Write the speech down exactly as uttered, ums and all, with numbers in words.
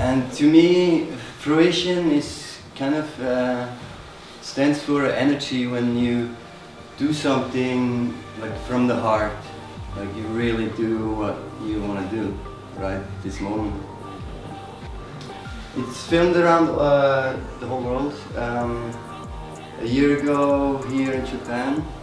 And to me, fruition is kind of uh, stands for energy when you do something like from the heart, like you really do what you want to do right this moment. It's filmed around uh, the whole world. Um, a year ago here in Japan.